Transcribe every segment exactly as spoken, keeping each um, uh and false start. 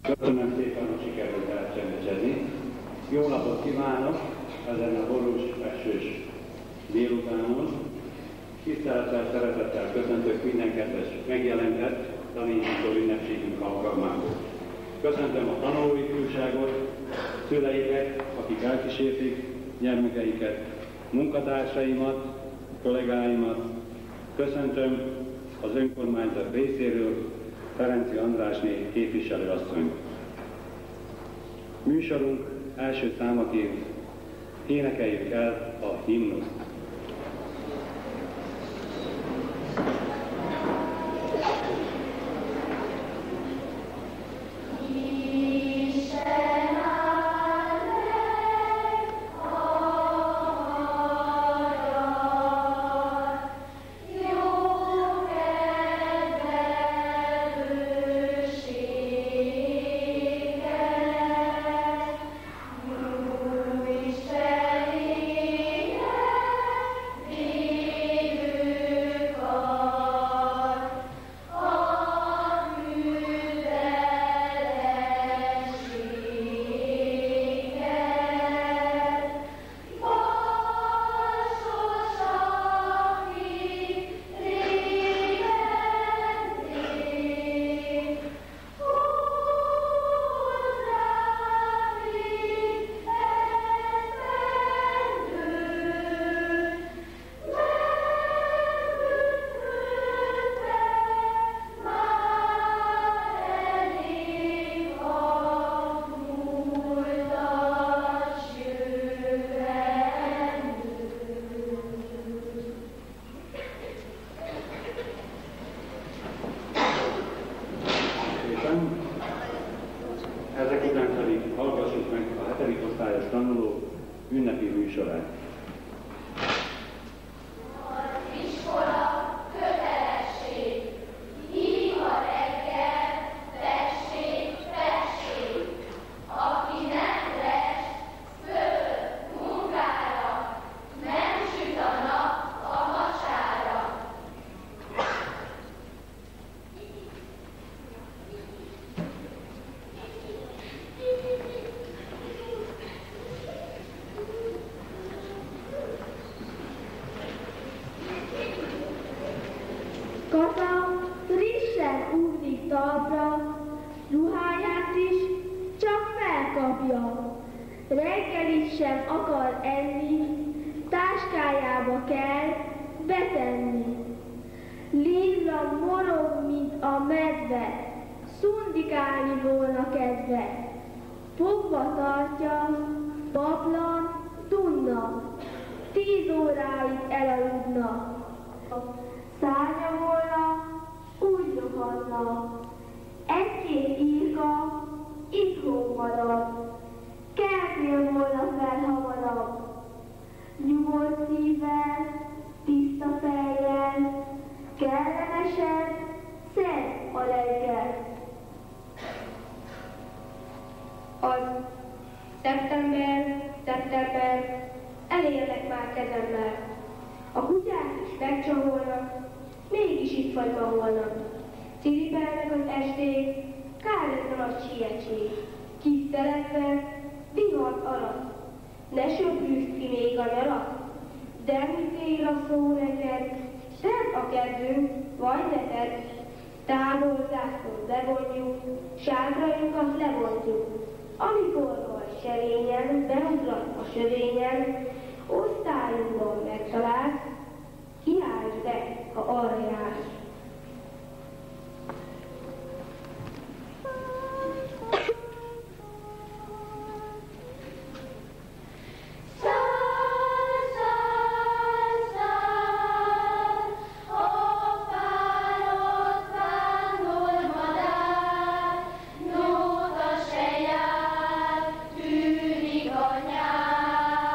Köszönöm szépen, hogy sikerült elcsendeskedni. Jó napot kívánok ezen a borús, esős délutánon. Tisztelettel, szeretettel köszöntök minden kedves megjelentett tanító ünnepségünk alkalmából. Köszöntöm a tanulóifjúságot, szüleiket, akik elkísérték gyermekeiket, munkatársaimat, kollégáimat. Köszöntöm az önkormányzat részéről Ferenczy Andrásné képviselőasszony. Műsorunk első számaként énekeljük el a himnuszt. Ezek után pedig hallgassuk meg a hetedik osztályos tanuló ünnepi műsorát. Kata frissen úszik talpra, ruháját is csak felkapja. Reggelit sem akar enni, táskájába kell betenni. Lilla morog, mint a medve, szundikálni volna kedve. Fogva tartja, paplan, tunna, tíz óráig elaludna. Szárnya volna, úgy rohadna. Egy-két írka itthon marad. Keltél volna fel hamarabb. Nyugodt szívvel, tiszta fejjel, kellemesen szedd a reggel. Az szeptember, szeptember, elérlek már kezemmel. A kutyák is megcsaholnak, mégis itt vagy ma holnap. Ciripelnek az esték, kár ez a nagy sietség. Kis szeretve, vihart arat, ne söprűzd ki még a nyarat. De mit ér a szó neked, szent a kedvünk, vagy neked. Távolzászlót levonjuk, sátrainkat levontjuk. Amikor vagy serényen, beugrat a sövényen, osztályunkban megtalálsz, kiállj be, ha arra jársz.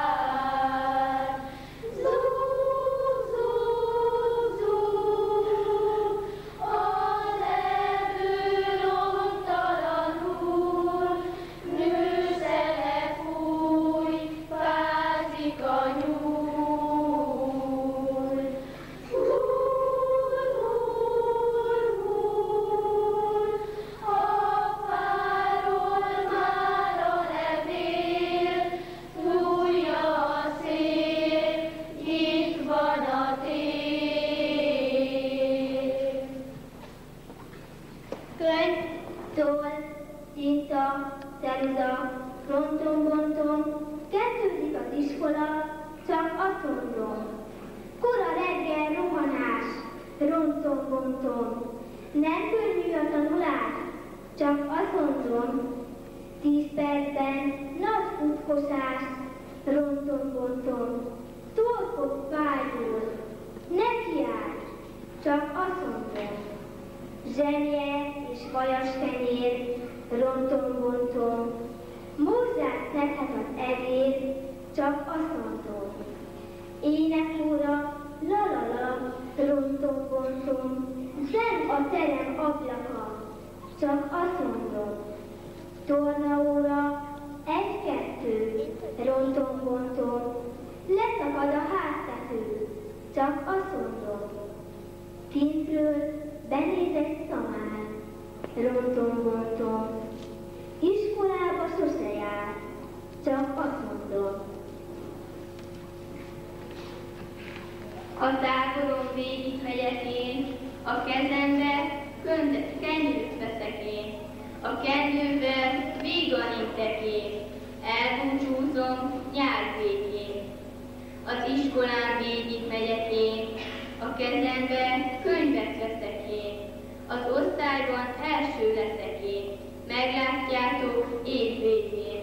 Zú, zú, zú. toll, tinta, ceruza, fronton-bonton, kezdődik az iskola, csak aszondon. Kora reggel rohanás, ronton-bonton, nem könnyű a tanulás, csak aszondon. Tíz percben nagy futkosás, ronton-bonton, torkod fájul, nekiáll, csak aszondon. Zsenye és vajas kenyér, ronton-bonton, morzsát szedhet az evér, csak aszondon. Énekóra, la-la-la, ronton-bonton, zeng a terem ablaka, csak aszondon. Tornaóra, egy-kettő, ronton-bonton, leszakad a háztető, csak aszondon. Kintről benéz egy szamár, ronton-bonton, iskolába sose jár, csak aszondon. A táboron végigmegyek én, a kezembe kenyőt veszek én. A kenővel vígan intek én, elbúcsúzom nyár végén. Az iskolán végigmegyek én, a kezembe könyvet veszek én. Az osztályban első leszek én, meglátjátok év végén.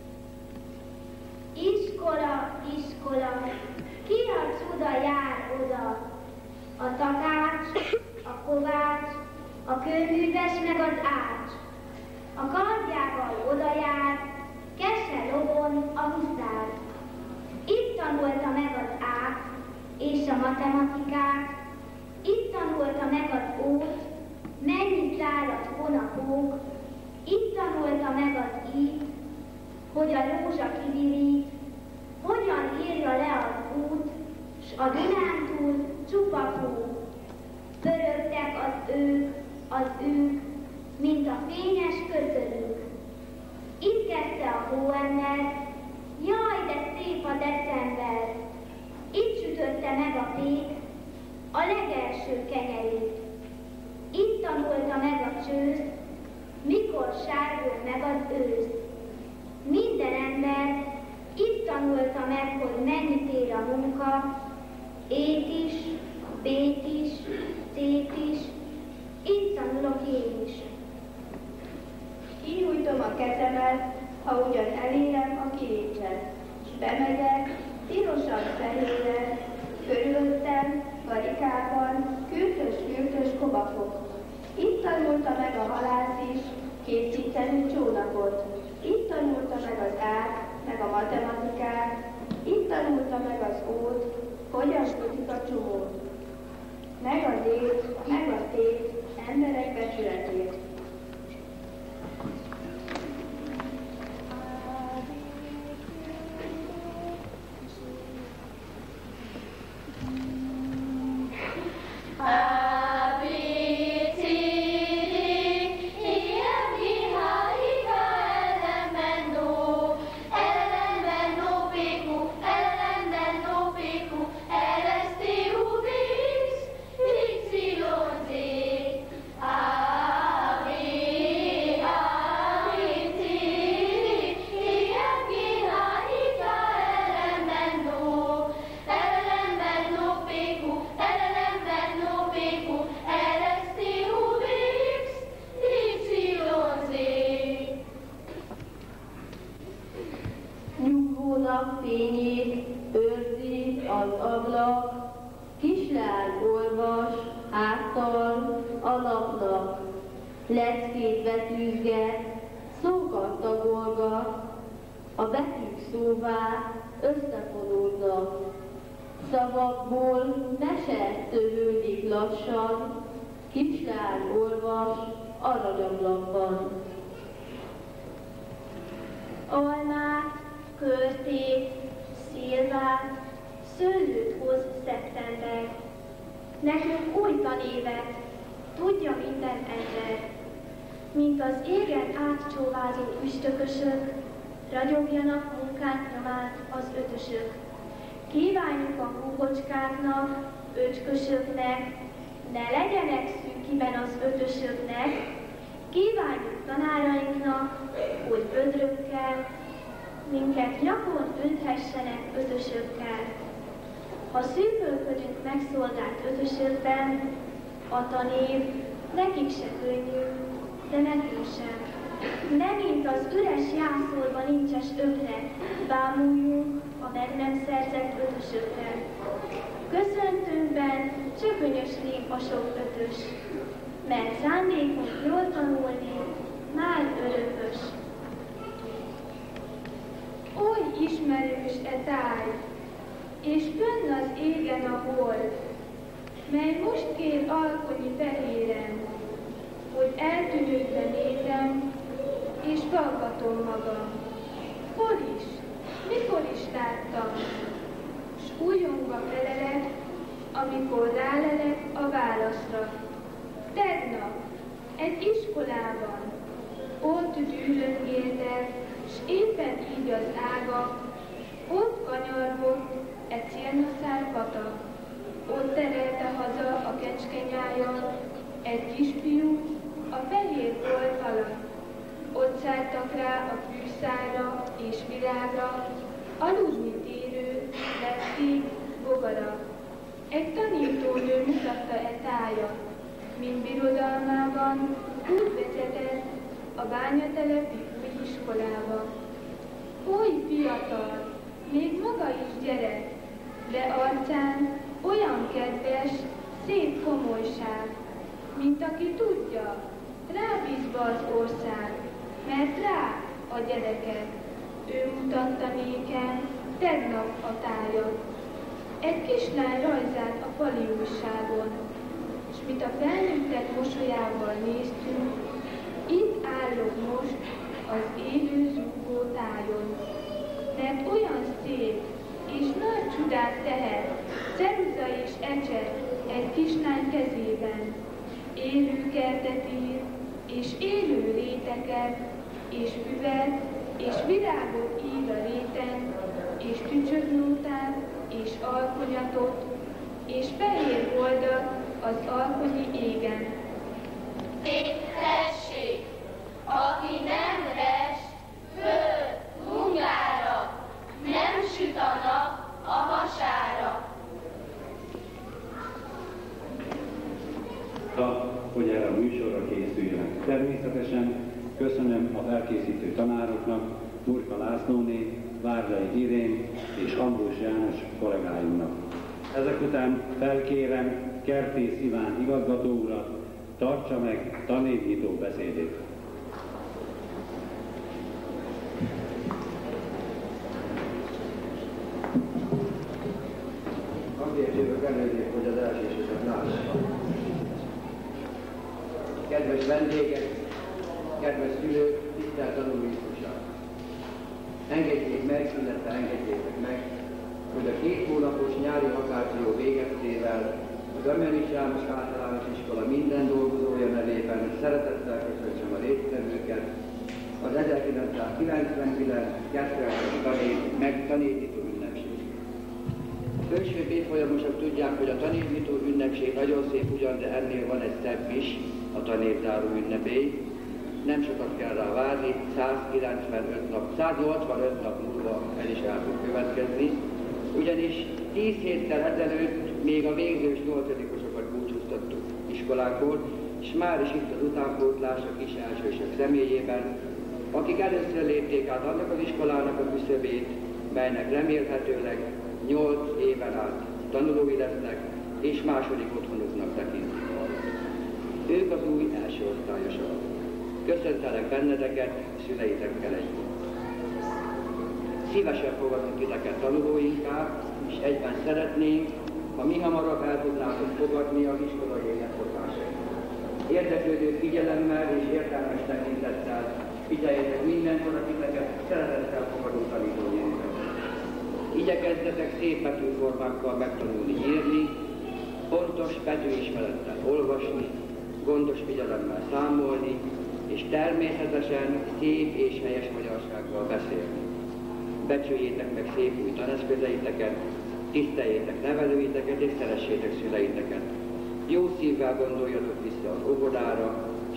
Iskola, iskola, ki a csuda jár oda? A takács, a kovács, a kőműves meg az ács. A kardjával oda jár, kesse lovon a huszár. Itt tanulta meg az át és a matematikát, itt tanulta meg az ót, mennyit szállad hónapok, itt tanulta meg az ít, hogy a rózsa kivirít, hogyan írja le az út, s a Dunántúl csupa hó. Pörögtek az ők, az ők, mint a fényes köszönők. Itt kezdte a hóember, jaj, de szép a december. Itt sütötte meg a pék a legelső kenyerét. Itt tanulta meg a csősz, mikor sárgul meg az ősz. Minden ember itt tanulta meg, hogy mennyit ér a munka, ét is, bét is, cét is, itt tanulok én is. Kinyújtom a kezemet, ha ugyan elérem a kilécset, s bemegyek pirosan-fehérre, körülöttem, karikában, kürtös-kürtös kobakok. Itt tanulta meg a halász is, készíteni csónakot. Itt tanulta meg az át, meg a matematikát. Itt tanulta meg az ót, hogyan kötik a csomót. Meg a dét, meg a tét, emberek becsületét. Fényét őrzi az ablak, kislány olvas háttal a lapnak, leckét betűzget, szókat tagolgat, a betűk szóvá összefonódnak. Szavakból mese tövődik lassan, kislány olvas aranyablakban. Almát, körtét, szilvát, szőlőt hoz szeptember. Nekünk új tanévet, tudja minden ember. Mint az égen átcsóvázó üstökösök, ragyogjanak munkánk nyomát az ötösök. Kívánjuk a húgocskáknak, öcskösöknek, ne legyenek szűkiben az ötösöknek. Kívánjuk tanárainknak, hogy ödrökkel, minket nyakon ülthessenek ötösökkel. Ha szűkölködünk megszolgált ötösökben, a tanév nekik se könnyű, de nekünk sem. Megint az üres jászolva nincses ökre, bámuljunk a meg nem szerzett ötösökre. Köszöntőnkben csökönyös lép a sok ötös, mert szándékunk jól tanulni már örökös. Oly ismerős e táj, és fönn az égen a hold, mely most kér alkonyi fehéren, hogy eltűnődve nézem, és faggatom magam. Hol is, mikor is láttam, s újongva felelek, amikor rálelek a válaszra. Tegnap, egy iskolában, ott dűlöngéltek, s éppen így az ága, ott kanyargott egy célnaszár patak, ott terelte haza a kecskenyájon egy kisfiú a fehér folt alatt. Ott szálltak rá a fűszára és virágra, aludni térő, leckék, bogara. Egy tanítónő mutatta e tájat, mint birodalmában úgy vezetett a bányatelepi új iskolába. Oly fiatal, még maga is gyerek, de arcán olyan kedves, szép komolyság, mint aki tudja, rábízva az ország, mert rá a gyereket. Ő mutatta néken tegnap a tájat. Egy kislány rajzát a fali újságon, s mit a felnőttek mosolyával néztünk, itt állok most az élő zúgó tájon. Mert olyan szép és nagy csodát tehet, ceruza és ecset egy kislány kezében. Élő kertet ír, és élő réteket, és füvet, és virágot ír a réten, és tücsögnótát, és alkonyatot, és fehér oldat az alkonyi égen. Tessék, aki nem res, föl, munkára, nem süt a nap a hasára. Hogy erre a műsorra készüljenek. Természetesen köszönöm a felkészítő tanároknak, Murka Lászlóné, Várlai Irén és Ambrós János kollégáinknak. Ezek után felkérem Kertész Iván igazgató urat, tartsa meg tanévnyitó beszédét. Azért jövök előrébb, hogy az elsőséget lássam. Kedves vendégek, kedves szülők, tisztelt tanulóiskosak! Engedjék meg, illetve engedjétek meg, hogy a két hónapos nyári vakáció végeztével az Ömöris János Általános Iskola minden dolgozója nevében szeretettel köszöntsem a résztvevőket az ezerkilencszázkilencvenkilenc kétszeres tanévnyitó ünnepség. Fősőbb évfolyamosok tudják, hogy a tanévnyitó ünnepség nagyon szép ugyan, de ennél van egy szebb is, a tanévzáró ünnepé. Nem sokat kell rá várni, százkilencvenöt nap, száznyolcvanöt nap múlva el is el fog következni, ugyanis tíz héttel ezelőtt még a végzős nyolcadikosokat búcsúztattuk iskolákból, és már is itt az utánpótlás a kis elsősök személyében, akik először lépték át annak az iskolának a küszöbét, melynek remélhetőleg nyolc éven át tanulói lesznek, és második otthonuknak tekintik. Ők az új első osztályosok. Köszöntelek benneteket, szüleitekkel együtt. Szívesen fogadunk titeket tanulóinká, és egyben szeretnénk, ha mi hamarabb el tudnátok fogadni az iskolai életforrásait. Érdeklődő figyelemmel és értelmes tekintettel figyeljétek mindenkor a titeket szeretettel fogadó tanítóinkat. Igyekezzetek szép betűformákkal megtanulni írni, pontos betűismerettel olvasni, gondos figyelemmel számolni, és természetesen szép és helyes magyarsággal beszélni. Becsüljétek meg szép új taneszközeiteket, tiszteljétek nevelőiteket és szeressétek szüleiteket. Jó szívvel gondoljatok vissza az óvodára,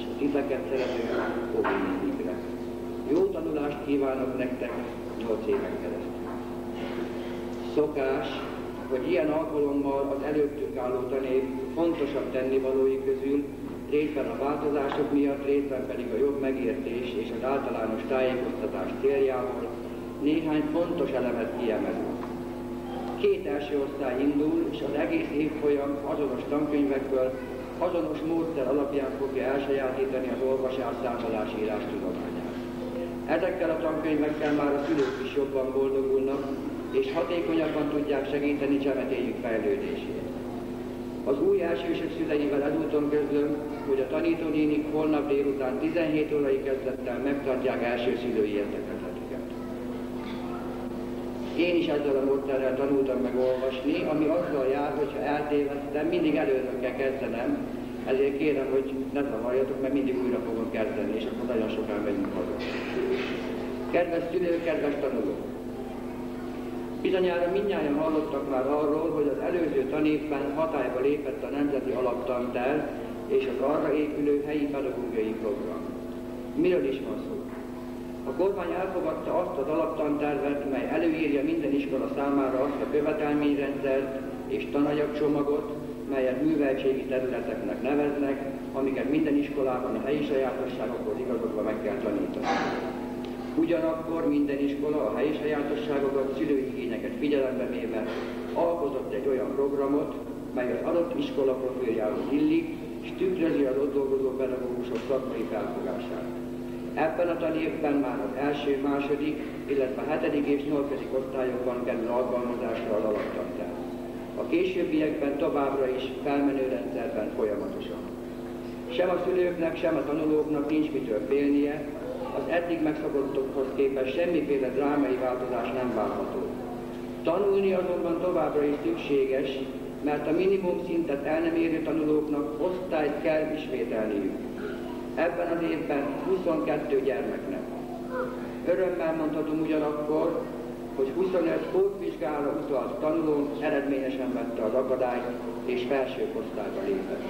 és a titeket szerető óvinnikre. Jó tanulást kívánok nektek nyolc éven keresztül. Szokás, hogy ilyen alkalommal az előttünk álló tanév fontosabb tennivalói közül részben a változások miatt, részben pedig a jobb megértés és az általános tájékoztatás céljából néhány fontos elemet kiemelünk. Két első osztály indul, és az egész évfolyam azonos tankönyvekből, azonos módszer alapján fogja elsajátítani az olvasás, számolás, írás tudományát. Ezekkel a tankönyvekkel már a szülők is jobban boldogulnak, és hatékonyabban tudják segíteni csemetéjük fejlődését. Az új elsősök szüleivel ezúton közlöm, hogy a tanítónénik holnap délután tizenhét órai kezdettel megtartják első szülői értekezletüket. Én is ezzel a módszerrel tanultam meg olvasni, ami azzal jár, hogyha eltévedtem, mindig előről kell kezdenem, ezért kérem, hogy ne zavarjatok, mert mindig újra fogom kezdeni, és akkor nagyon sokan megyünk haza. Kedves szülők, kedves tanulók! Bizonyára mindnyájan hallottak már arról, hogy az előző tanévben hatályba lépett a Nemzeti Alaptanterv és az arra épülő helyi pedagógiai program. Miről is van szó? A kormány elfogadta azt az alaptantervet, mely előírja minden iskola számára azt a követelményrendszert és tananyagcsomagot, melyet műveltségi területeknek neveznek, amiket minden iskolában a helyi sajátosságokhoz igazodva meg kell tanítani. Ugyanakkor minden iskola a helyi sajátosságokat, szülői igényeket figyelembe véve alkotott egy olyan programot, mely az adott iskola profiljához illik, és tükrözi az ott dolgozó pedagógusok szakmai felfogását. Ebben a tanévben már az első, második, illetve hetedik és nyolcadik osztályokban kerül alkalmazásra az alaptanterv. A későbbiekben továbbra is felmenő rendszerben folyamatosan. Sem a szülőknek, sem a tanulóknak nincs mitől félnie, az eddig megszokottokhoz képest semmiféle drámai változás nem várható. Tanulni azonban továbbra is szükséges, mert a minimum szintet el nem érő tanulóknak osztályt kell ismételniük. Ebben az évben huszonkettő gyermeknek. Örömmel mondhatom ugyanakkor, hogy huszonöt pótvizsgára utalt tanuló eredményesen vette az akadályt és felső osztályba lépett.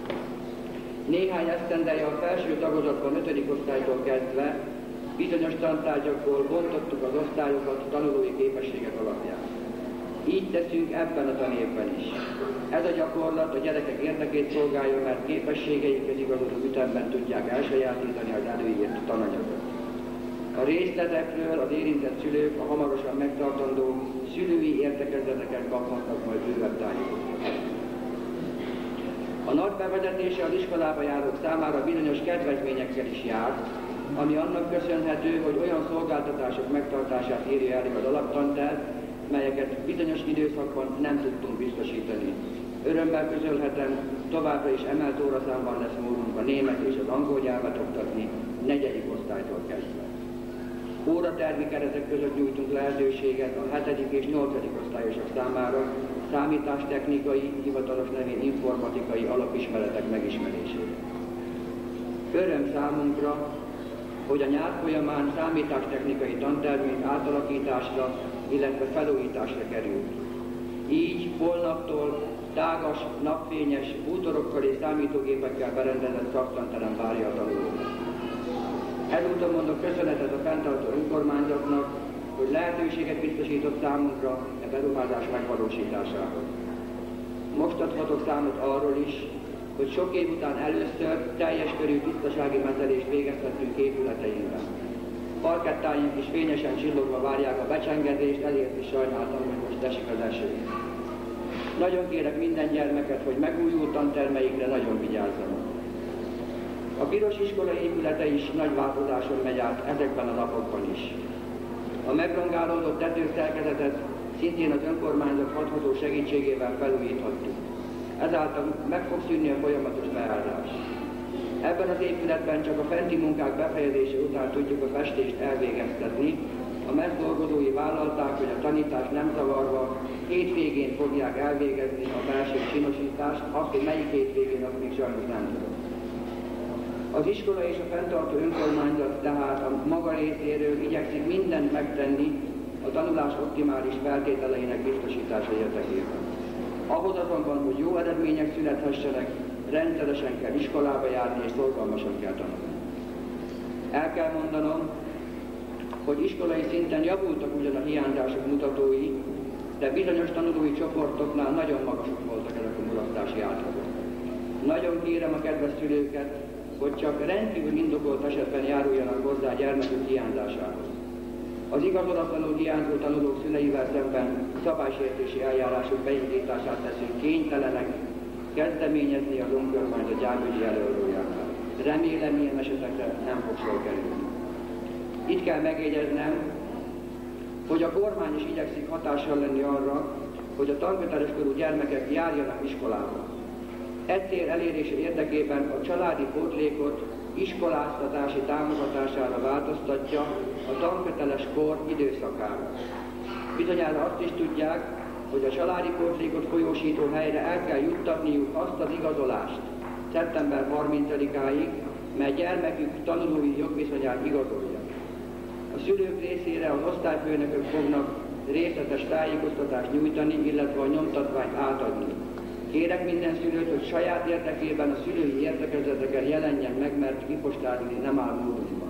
Néhány esztendeje a felső tagozatban ötödik osztálytól kezdve bizonyos tantárgyakból bontottuk az osztályokat tanulói képességek alapján. Így teszünk ebben a tanévben is. Ez a gyakorlat a gyerekek érdekét szolgálja, mert képességeikhez igazodó ütemben tudják elsajátítani az előírt tananyagot. A részletekről az érintett szülők a hamarosan megtartandó szülői értekezleteken kaphatnak majd bővebb tájékoztatást. A nagy bevezetése az iskolába járók számára bizonyos kedvezményekkel is jár, ami annak köszönhető, hogy olyan szolgáltatások megtartását írja elő az alaptanterv, melyeket bizonyos időszakban nem tudtunk biztosítani. Örömmel közölhetem, továbbra is emelt óraszámban lesz módunk a német és az angol nyelvet oktatni, negyedik osztálytól kezdve. Óratervi keretek között nyújtunk lehetőséget a hetedik és nyolcadik osztályosok számára számítástechnikai, hivatalos nevén informatikai alapismeretek megismerésére. Öröm számunkra, hogy a nyár folyamán számítástechnikai tantervünk átalakításra, illetve felújításra került. Így holnaptól tágas, napfényes, bútorokkal és számítógépekkel berendezett szaktanterem várja a tanulókat. Ezúton mondok köszönetet a fenntartó önkormányzatnak, hogy lehetőséget biztosított számunkra a beruházás megvalósításához. Most adhatok számot arról is, hogy sok év után először teljes körű tisztasági mentelést végeztettünk épületeinkben. Parkettáink is fényesen csillogva várják a becsengedést, elért is sajnáltam, hogy most esik az eső. Nagyon kérek minden gyermeket, hogy megújult tantermeikre nagyon vigyázzanak. A piros iskola épülete is nagy változáson megy át ezekben a napokban is. A megrongálódott tetőszerkezetet szintén az önkormányzat hatható segítségével felújíthattuk. Ezáltal meg fog szűnni a folyamatos beállás. Ebben az épületben csak a fenti munkák befejezése után tudjuk a festést elvégeztetni. A mezd dolgozói vállalták, hogy a tanítást nem zavarva hétvégén fogják elvégezni a belső csinosítást, azt, hogy melyik hétvégén, azt még sajnos nem tudom. Az iskola és a fenntartó önkormányzat tehát a maga részéről igyekszik mindent megtenni a tanulás optimális feltételeinek biztosítása érdekében. Ahhoz azonban, hogy jó eredmények születhessenek, rendszeresen kell iskolába járni és szorgalmasan kell tanulni. El kell mondanom, hogy iskolai szinten javultak ugyan a hiányzások mutatói, de bizonyos tanulói csoportoknál nagyon magasok voltak ezek a mulasztási átlagok. Nagyon kérem a kedves szülőket, hogy csak rendkívül indokolt esetben járuljanak hozzá a gyermekük hiányzásához. Az igazolatlanul hiányzó tanulók szüleivel szemben szabálysértési eljárások beindítását leszünk kénytelenek kezdeményezni az önkormányzat gyámügyi előadójánál. Remélem, ilyen esetekre nem fog sor kerülni. Itt kell megjegyeznem, hogy a kormány is igyekszik hatással lenni arra, hogy a tanköteles korú gyermekek járjanak iskolába. E cél elérése érdekében a családi pótlékot iskoláztatási támogatására változtatja a tanköteles kor időszakára. Bizonyára azt is tudják, hogy a családi pótlékot folyósító helyre el kell juttatniuk azt az igazolást szeptember harmincadikáig, mely gyermekük tanulói jogviszonyát igazolja. A szülők részére az osztályfőnökök fognak részletes tájékoztatást nyújtani, illetve a nyomtatványt átadni. Kérek minden szülőt, hogy saját érdekében a szülői értekezeteken jelenjen meg, mert kipostázni nem áll módunkban.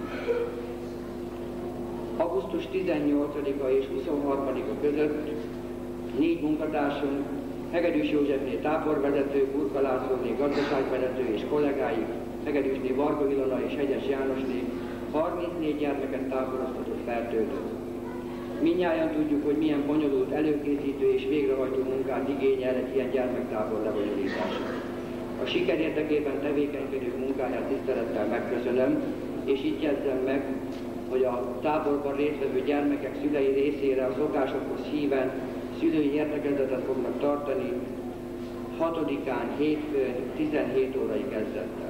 augusztus tizennyolcadika és huszonharmadika között négy munkatársunk, Hegedűs Józsefné táborvezető, Burka Lászlóné gazdaságvezető és kollégáik, Hegedűsné Varga Ilona és Hegyes Jánosné harmincnégy gyermeket táboroztatott fertőzött. Mindnyájan tudjuk, hogy milyen bonyolult előkészítő és végrehajtó munkát igényel egy ilyen gyermektábor lebonyolítása. A siker érdekében tevékenykedő munkáját tisztelettel megköszönöm, és így jegyzem meg, hogy a táborban résztvevő gyermekek szülei részére a szokásokhoz híven szülői értekezetet fognak tartani hatodikán hétfőn tizenhét órai kezdettel.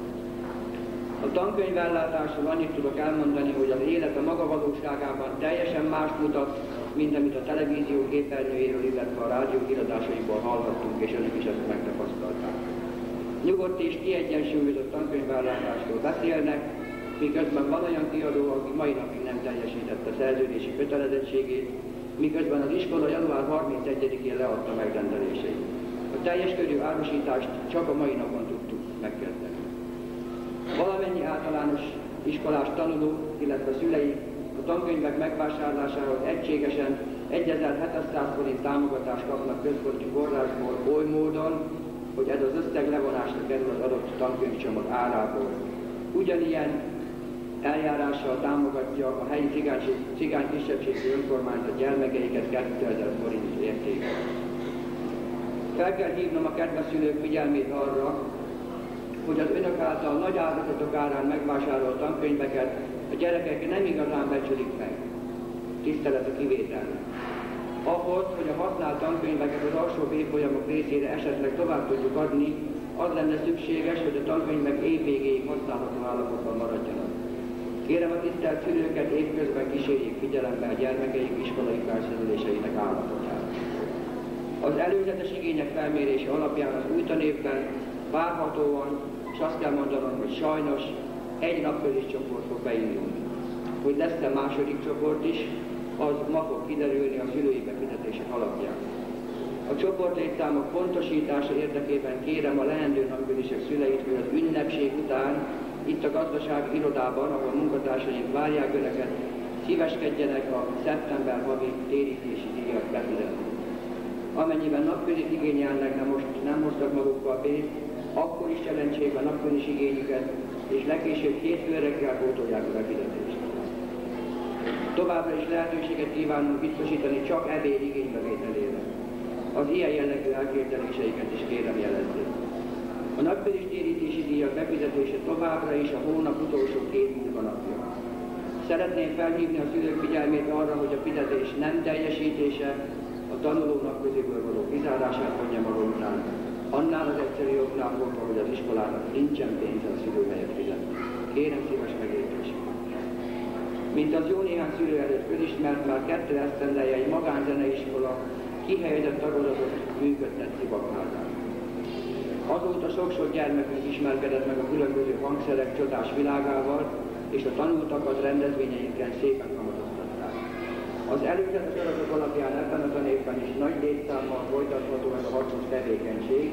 A tankönyvellátásról annyit tudok elmondani, hogy az élet a maga valóságában teljesen más mutat, mint amit a televízió képernyőjéről, illetve a rádió híradásaiból hallhattunk, és önök is ezt megtapasztalták. Nyugodt és kiegyensúlyozott tankönyvellátásról beszélnek, miközben van olyan kiadó, aki mai napig nem teljesítette szerződési kötelezettségét, miközben az iskola január harmincegyedikén leadta megrendeléseit. A teljes körű árusítást csak a mai napon tudtuk megkezdeni. Valamennyi általános iskolás tanuló, illetve szülei a tankönyvek megvásárlásához egységesen egyezer-hétszáz forint támogatást kapnak központi forrásból oly módon, hogy ez az összeg levonásra kerül az adott tankönyvcsomag árából. Ugyanilyen eljárással támogatja a helyi cigány, cigány kisebbségi önkormányzat gyermekeiket kétezer forint értékben. Fel kell hívnom a kedves szülők figyelmét arra, hogy az önök által nagy áldozatok árán megvásárolt tankönyveket a gyerekek nem igazán becsülik meg. Tisztelet a kivételnek. Ahhoz, hogy a használt tankönyveket az alsóbb évfolyamok részére esetleg tovább tudjuk adni, az lenne szükséges, hogy a tankönyvek év végéig használható állapotban maradjanak. Kérem a tisztelt szülőket, évközben kísérjék figyelembe a gyermekeik iskolai felszereléseinek állapotát. Az előzetes igények felmérése alapján az új tanévben várhatóan, és azt kell mondanom, hogy sajnos egy napközis csoport fog beindulni. Hogy lesz-e második csoport is, az ma fog kiderülni a szülői befizetések alapján. A csoportlétszámok pontosítása érdekében kérem a leendő napközisek szüleit, hogy az ünnepség után itt a gazdasági irodában, ahol munkatársaink várják önöket, szíveskedjenek a szeptember havi térítési díjat befizetni. Amennyiben napközit igényelnek, de most nem hoztak magukkal pénzt, akkor is jelentsék a napközis igényüket, és legkésőbb hétfő reggel pótolják a befizetést. Továbbra is lehetőséget kívánunk biztosítani csak ebéd igénybevételére. Az ilyen jellegű elképzeléseiket is kérem jelezni. A napközis térítési díjak befizetése továbbra is a hónap utolsó két munkanapja. Szeretném felhívni a szülők figyelmét arra, hogy a fizetés nem teljesítése a tanuló napköziből való kizárását vonja maga után. Annál az egyszerű oknál fogva, hogy az iskolának nincsen pénze a szülőhelyet fizetni. Kérem szíves megértését. Mint az jó néhány szülő előtt közismert, már kettő esztendeje egy magánzeneiskola kihelyezett tagozatot működtet Szibakházán. Azóta sok-sok gyermekünk ismerkedett meg a különböző hangszerek csodás világával, és a tanultakat rendezvényeinken szépen kamatoztatták. Az előzetes adatok alapján ebben a tanévben is nagy létszámmal folytatható ez a hasznos tevékenység,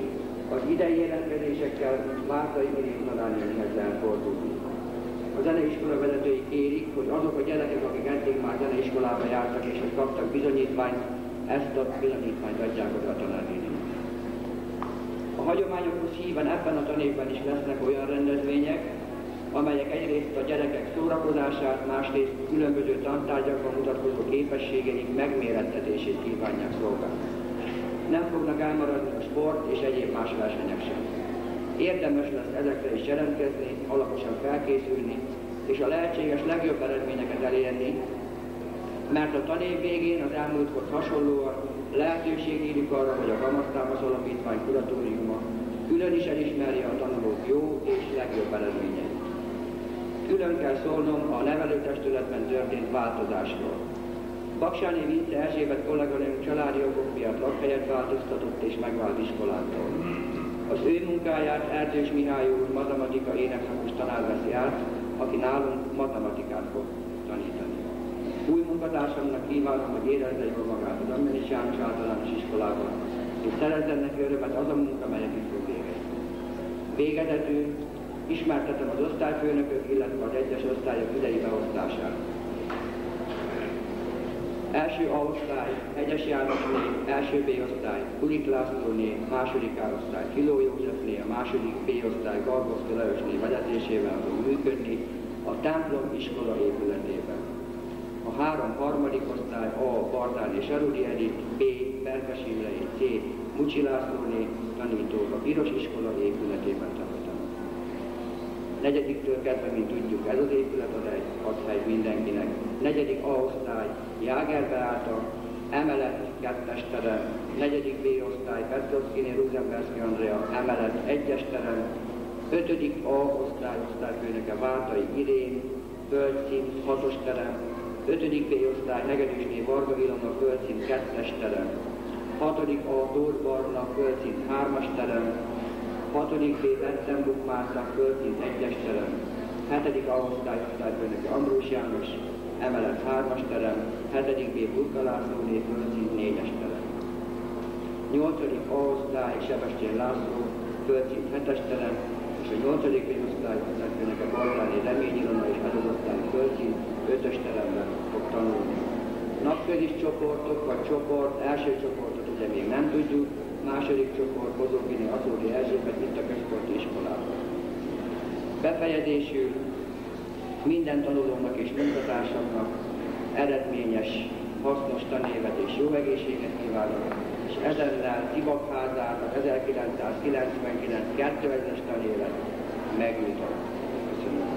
Az idei jelentkezésekkel Vártai Irén tanárnőnhez lehet fordulni. A zeneiskola vezetői kérik, hogy azok a gyerekek, akik eddig már zeneiskolába jártak és kaptak bizonyítványt, ezt a bizonyítványt adják oda a tanárnéninek. A hagyományokhoz híven ebben a tanévben is lesznek olyan rendezvények, amelyek egyrészt a gyerekek szórakozását, másrészt különböző tantárgyakban mutatkozó képességeik megmérettetését kívánják szolgálni. Nem fognak elmaradni a sport és egyéb más versenyek sem. Érdemes lesz ezekre is jelentkezni, alaposan felkészülni, és a lehetséges legjobb eredményeket elérni, mert a tanév végén az elmúltkor hasonlóan lehetőség nyílik arra, hogy a Kamasztámasz Alapítvány kuratóriuma külön is elismerje a tanulók jó és legjobb eredményeit. Külön kell szólnom a nevelőtestületben történt változásról. Baksáné Vince Erzsébet kolléganőnk családi okok miatt lakhelyet változtatott és megvált iskolától. Az ő munkáját Erdős Mihály úr matematika énekszakos tanár veszi át, aki nálunk matematikát fog tanítani. Új munkatársamnak kívánom, hogy érezze jól magát az Ammenis János Általános Iskolában, és szerezzen neki örömet az a munka, melyet itt fog végezni. Végezetül ismertetem az osztályfőnökök, illetve az egyes osztályok idei beosztását. Első A osztály, Hegyes Jánosné, első B osztály, Kulik Lászlóné, második A osztály, Filó Józsefné, a második B osztály, Galgoszki Lajosné vezetésével fog működni a templom iskola épületében. A három harmadik osztály, A. Bardán és Arudi Edith, B. Berkes Imrei, C. Mucsi Lászlóné tanítók a Piros iskola épületében tanítanak. Negyediktől kezdve, mint tudjuk, ez az épület ad egy adhely mindenkinek. Negyedik A osztály, Jáger Beáta, emelet kettes terem, negyedik B osztály, Petrovszkiné Ruzenberszki Andrea, emelet egyes terem, ötödik A osztály, osztályfőnöke Vártai Irén, földszín hatos terem, ötödik B osztály, Hegedűsné Varga Ilona, földszín kettes terem, hatodik A Tóth Barna, földszín hármas terem, hatodik B Letzenbuk Márta, földszín egyes terem, hetedik A osztály, osztályfőnöke Ambrós János, emelet hármas terem, hetedik B Burka Lászlóné, földszín négyes terem. nyolcadik A osztály, Sebestyén László, földszín hetes terem, és a nyolcadik B osztály, osztályfőnöke Baltáné Remény Ilona, és ez az osztály földszín ötös teremben fog tanulni. Napközis csoportok vagy csoport, első csoportot ugye még nem tudjuk, második csoport Bozókiné Aszódi Erzsébet itt a központi iskolában. Befejezésül minden tanulónak és munkatársamnak eredményes, hasznos tanévet és jó egészséget kívánok, és ezennel Tibakházának ezerkilencszázkilencvenkilenc kétezres tanévet megnyitom. Köszönöm.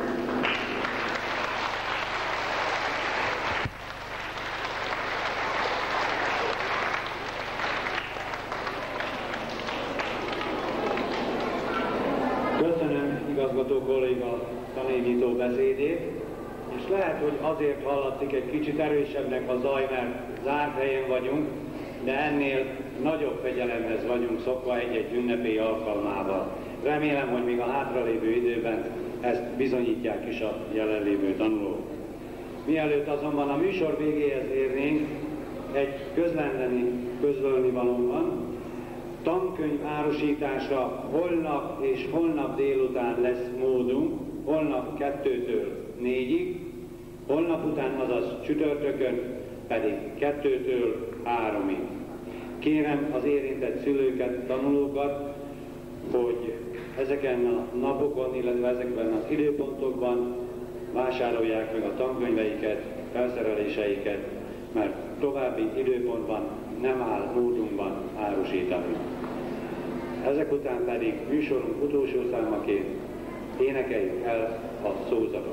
Köszönöm igazgató kolléga tanévnyitó beszédét, és lehet, hogy azért hallatszik egy kicsit erősebbnek a zaj, mert zárt helyen vagyunk, de ennél nagyobb fegyelemhez vagyunk szokva egy-egy ünnepi alkalmával. Remélem, hogy még a hátralévő időben ezt bizonyítják is a jelenlévő tanulók. Mielőtt azonban a műsor végéhez érnénk, egy közlendeni közölni való van. Tankönyv árusítása holnap és holnap délután lesz módunk, holnap kettőtől négyig, holnap után, azaz csütörtökön pedig kettőtől háromig. Kérem az érintett szülőket, tanulókat, hogy ezeken a napokon, illetve ezekben az időpontokban vásárolják meg a tankönyveiket, felszereléseiket, mert további időpontban nem áll módunkban árusítani. Ezek után pedig műsorunk utolsó számaként énekeljük el a szózatot.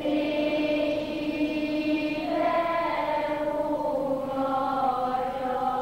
Amen.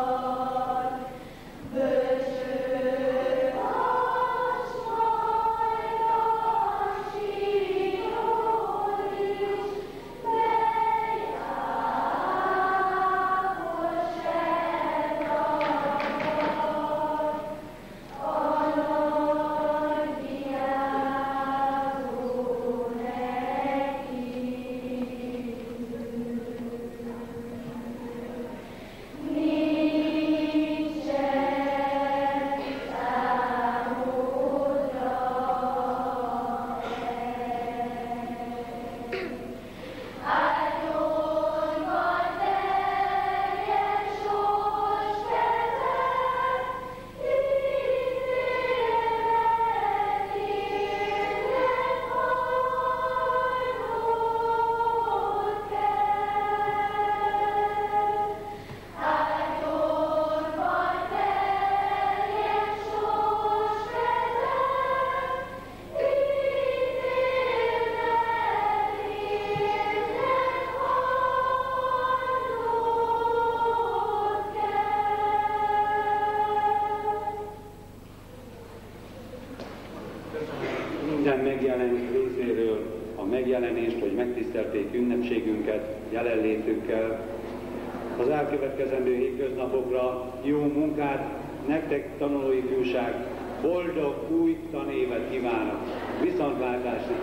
Minden megjelenés részéről a megjelenést, hogy megtisztelték ünnepségünket jelenlétünkkel. Az elkövetkezendő hétköznapokra jó munkát, nektek tanulói ifjúság, boldog új tanévet kívánok! Viszontlátásra!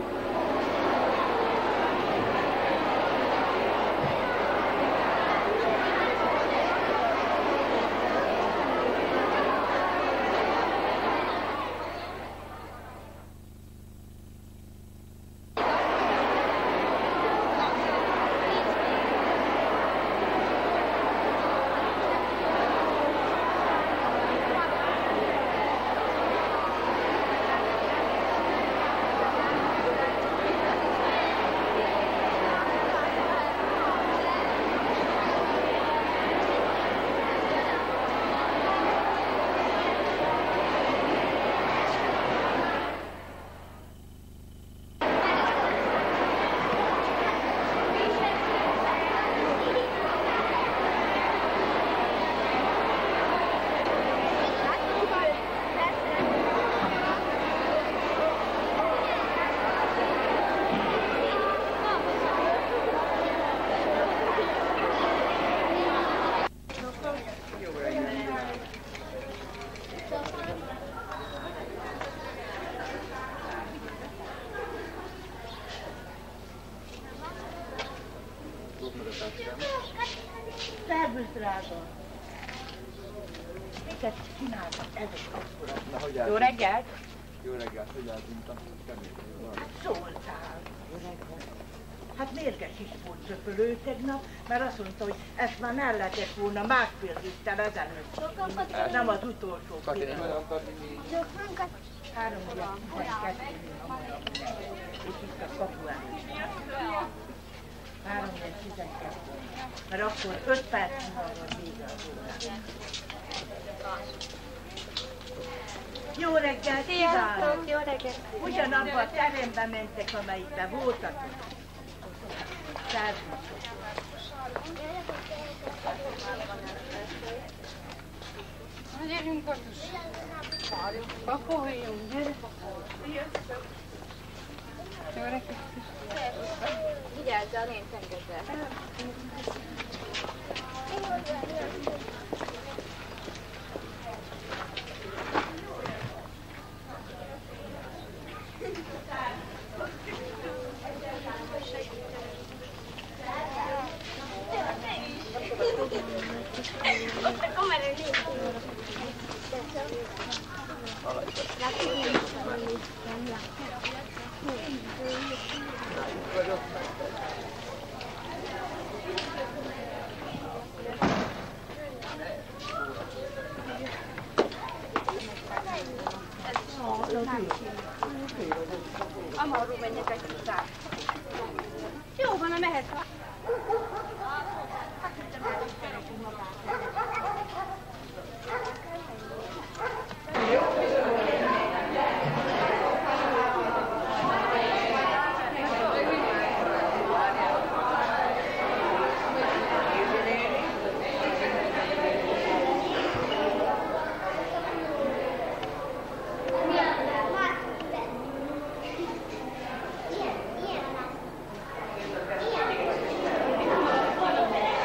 Szervusz, drága! Miket csináltak ezek akkor? Jó reggelt! Jó reggelt, hogy eltűntem? Hát szóltál, öregem. Hát mérges is volt Zsöpölő tegnap, mert azt mondta, hogy ezt már el lehetett volna másfél héttel ezelőtt. Nem az utolsó pillanat. Három óra tizenkettő, és itt a kapu előtt. Három óra tizenkettő. Mert akkor öt perc múlva van vége az órán. Jó reggelt kívánok! Jó reggelt! Ugyanabban a terembe mentek, amelyikben voltatok. Szervusztok! Na gyerünk, Katus! Pakoljunk, gyere! Jó reggelt! Vigyázzál, én tengezel. Amarról menjetek vissza. Jó van, a mehet. Ilyen, ilyen lesz.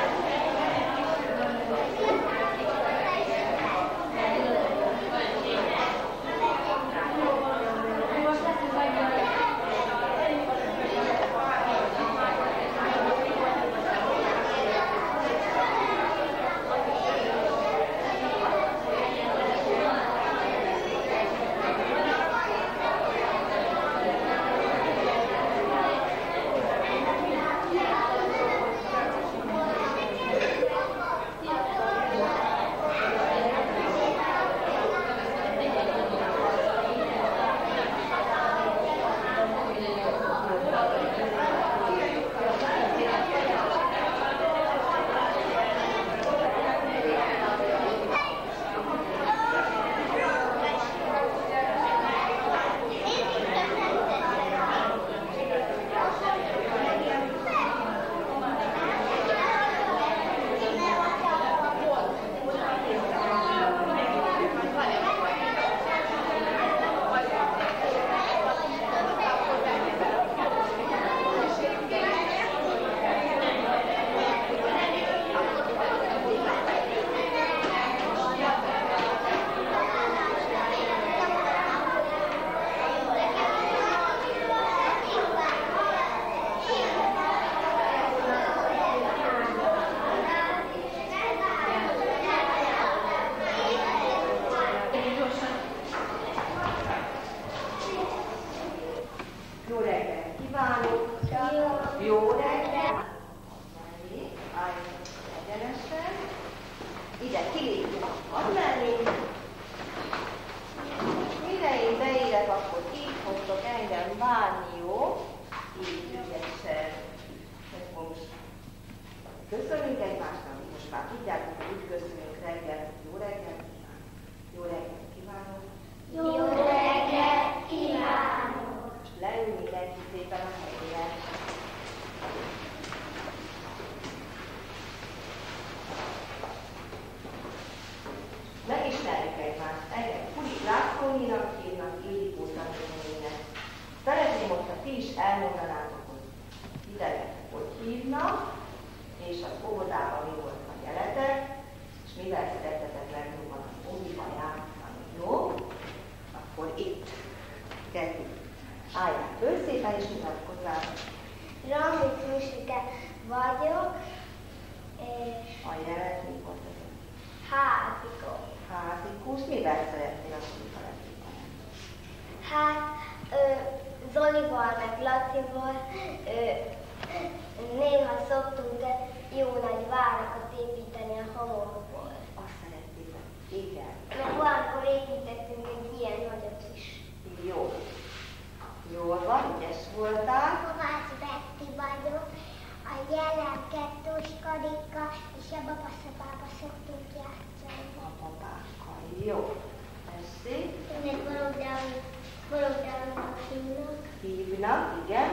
egymást. Engem Kulik Lászlóninak hívnak, Ildikó tanítónének. Szeretném, hogyha ti is elmondanátok, hogy titeket hogy hívnak, és az óvodában mi volt a jeletek, és mivel szeretetek legjobban az óviban játszani, jó? Akkor itt kezdjük. Álljál föl szépen, és mutatkozzátok. Rami Krusike vagyok, és A jelet mi volt ez? házikó. Házikus, mivel szeretnél a óviban legjobban? Hát, ö, Zolival meg Lacival ö, néha szoktunk jó nagy várakat építeni a homokból. Azt szeretnétek? Igen. Meg valamikor építettünk egy ilyen nagyot is. Jó. Jól van, ügyes voltál. Kovács Betti vagyok, a jelen kettős karika, és a babaszabába szoktunk játszani. A babákkal. Jó. Tessék. Ennek valódának, valódának hívnak. Hívnak, igen.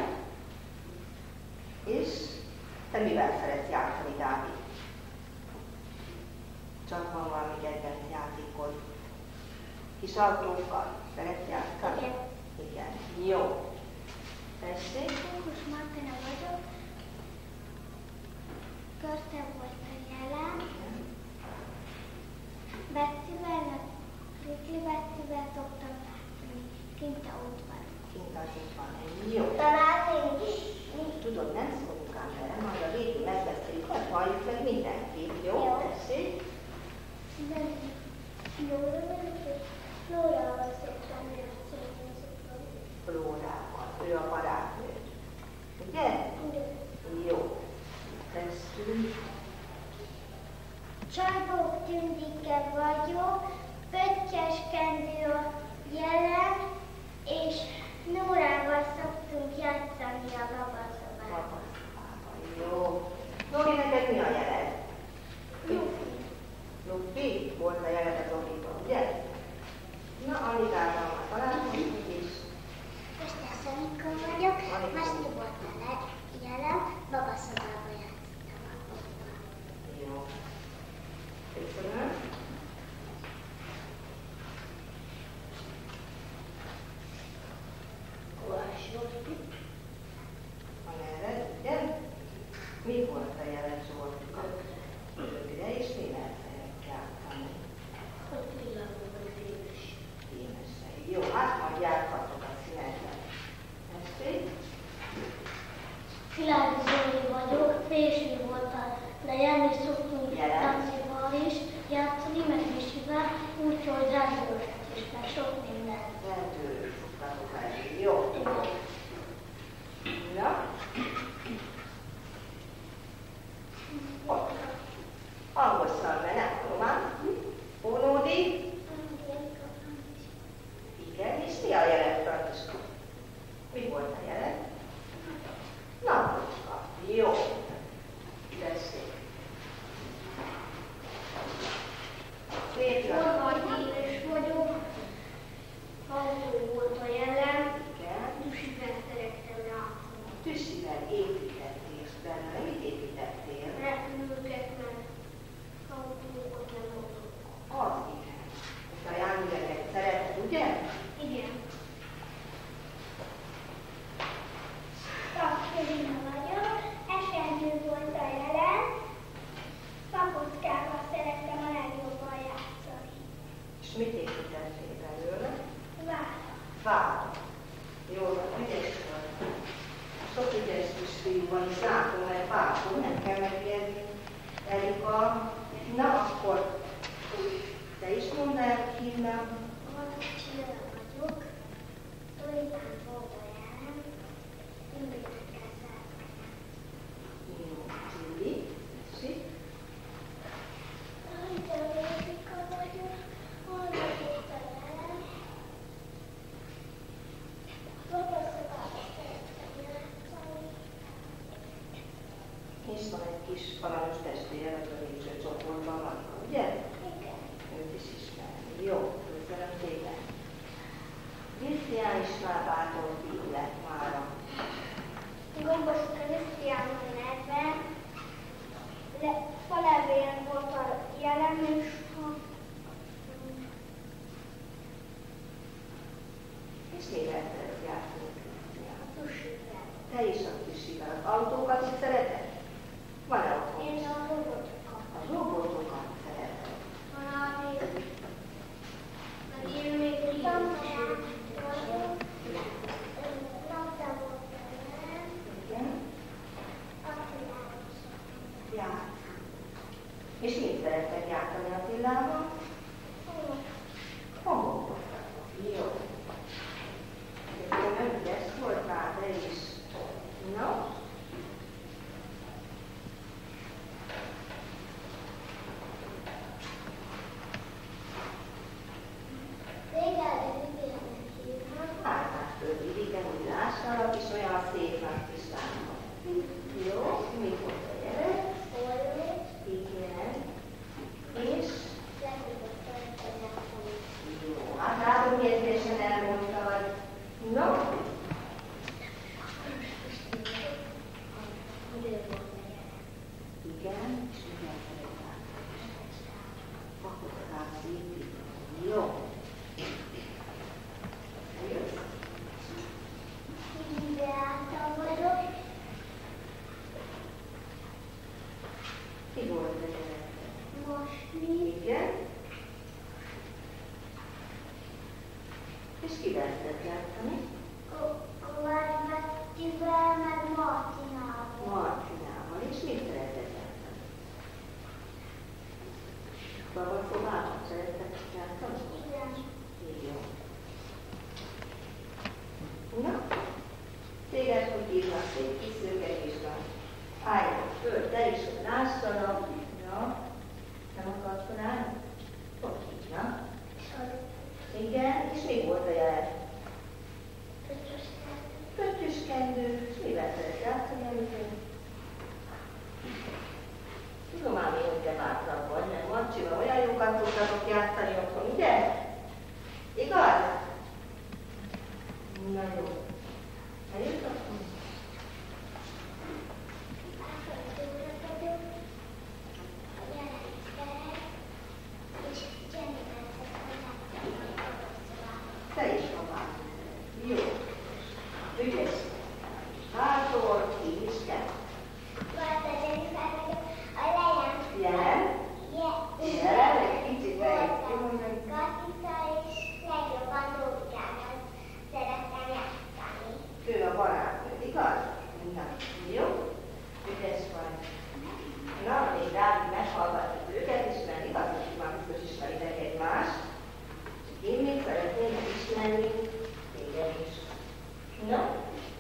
És te mivel szeretsz játszani, Dávid? Csak van valami kedvenc játékod. Kis autókkal szeretsz játszani? Igen. Igen. Jó. Tessék. Kókusz Martina vagyok. Körte volt a jelen. Bettivel, Rikli Bettivel szoktam játszani. Kint a udvaron. Kint az itt van. Jó. Talán én Tudod, nem szólunk ám erre, majd a végén megbeszéljük, hogy halljuk meg mindenkit. Jó? Jó. Tessék. Flóra vagyok. Flórával szoktam játszani. Flórával. Ő a barátnő. Ugye? Jó. Tessék. Csajbók Tündike vagyok, Pöttyes Kendő a jelen, és Nórával szoktunk játszani a babaszobában. Jó. Zoli, neked mi a jeled? Lufi. Lufi? Volt a jeled a Zoliban, ugye? Na, Anikával már találkozunk is. Most a Szanika vagyok, Masti volt a jelen, babaszobában játszottam a babban. Jó. Köszönöm. Van erre, ugye? Mi volt a jelet Zsoltika? Rögre, és mivel szeret játszani? Émesen. Jó, hát majd játszhatok a színekben. Tessék? Szilágyi Zoli vagyok, Fésű volt a lejen, és szoktunk Jelen. Lacival is játszani, meg Misivel, úgyhogy rendőrt is, meg sok minden. Rendőrök szoktatok lenni. Jó. Na? Ott. Hangosan, mert nem tudom már. Ónódi? Igen, és mi a jelet, Franciska? Mi volt a jelet? Napocska. Jó. Tessék. Szép Orvai éves vagyok, autó volt a jelen, Igen. Tüsivel szerettem játszani. Tüsivel építettél benne. Mit építettél? Repülőket, meg autókat, nem autókat. Az igen. Ezt a járműveket szereted, ugye? Igen. Szakszerűen vagyok, esernyő volt a jelen, szakockával szerettem a legjobban játszani. És mit építettél belőle? Várat. Várat. Jól van, ügyes vagy. Sok ügyes kisfiú van, és látom, mert váratom, nem kell megijedni. Erika, na akkor te is mondd el, hívnám. Valami Csilla vagyok, Tolipán volt a jelen, indítettel szerettem. Jó, Csili, tessék. Rika vagyok, Olga volt a jelen, babaszobában szerettem játszani. És van egy kis aranyos testvére, az a végső csoportban van, ugye? Igen. Őt is ismerni. Jó, köszönöm szépen. Krisztián István bátor fiú lett mára. Gombos Krisztián a neve, Falevél volt a jelen, és a És mivel szeretsz játszani? Te is a kisivel. Az autókat is szereted? Van-e otthon? Én a robotokat. A robotokat szereted. Valami, én még riadtam. Ja. És mit szerettek játszani a villában? Homokot. Jó. Nagyon ügyes voltál, de is. No? Hármástől igen, úgy lássalak, és olyan szépnek is látom. Jó, mi volt a gyerek? Igen. És? Jó, hát látom, hogy érzésen elmondtad. No? Igen, és igen, szeretem. Pakotkát szépíteni. Jó. Jössz? Ki volt a gyerek? Most Igen. És kivel szeret játszani? Kovács Bettivel, meg Martinával. Martinával. És mit szeretett játszani? Babaszobában szerettek játszani? Igen. Jó. Na, téged hogy hívnak, szép kis szőke kislány. Állj most föl, te is, hogy lássanak. Ja, nem akarsz felállni? Hogy hívnak? Igen, és mi volt a jel? Pöttyüskendő. És mivel szeret játszani előtt? Tudom ám én, hogy te bátran vagy, mert Marcsival olyan jókat tudtatok játszani otthon, ugye? Igaz? Na jó. Eljött akkor? Te is van. Jó. Ügyes. Hától ki is kell. Jelen? Jelen, egy kicsit meg. Ő a barátnő, igaz? Na, jó? Ügyes vagy. Na, még rád meghallgatjuk őket is, mert igaz, hogy már biztos ismeritek egymást. Én még szeretném ismerni téged is. No?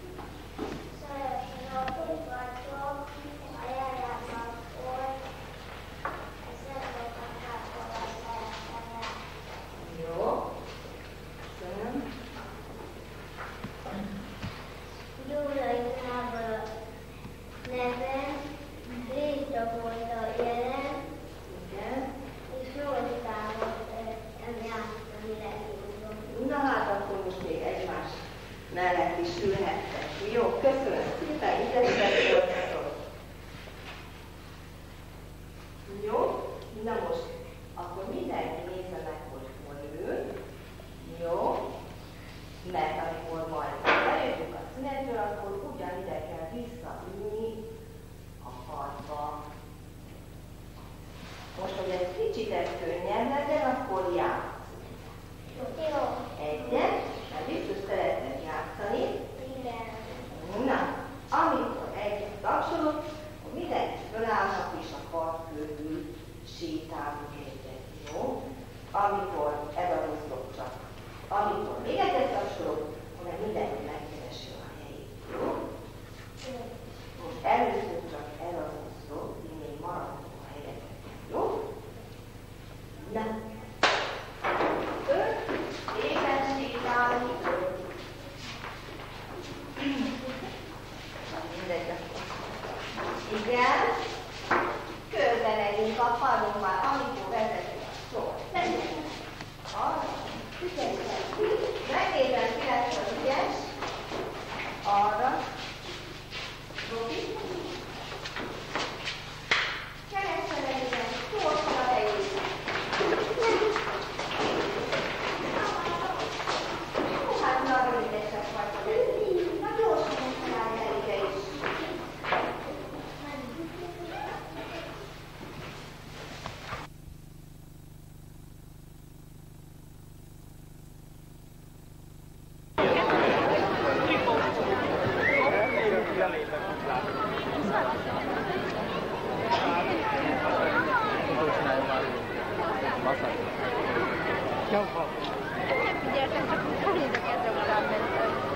figyeltem, csak úgy nézek ezzel a lábbenszor.